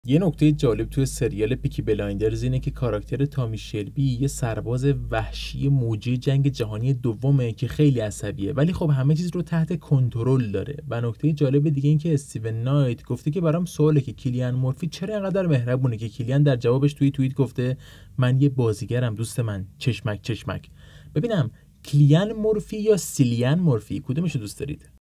یه نکته جالب توی سریال پیکی بلایندرز اینه که کاراکتر تامی شلبی یه سرباز وحشی موجی جنگ جهانی دومه که خیلی عصبیه، ولی خب همه چیز رو تحت کنترل داره. و نکته جالب دیگه این که استیون نایت گفته که برام سواله که کیلیان مورفی چرا اینقدر مهربونه، که کیلیان در جوابش توی توییت گفته من یه بازیگرم دوست من، چشمک چشمک. ببینم کیلیان مورفی یا سیلیان مورفی، کدومشو دوست دارید؟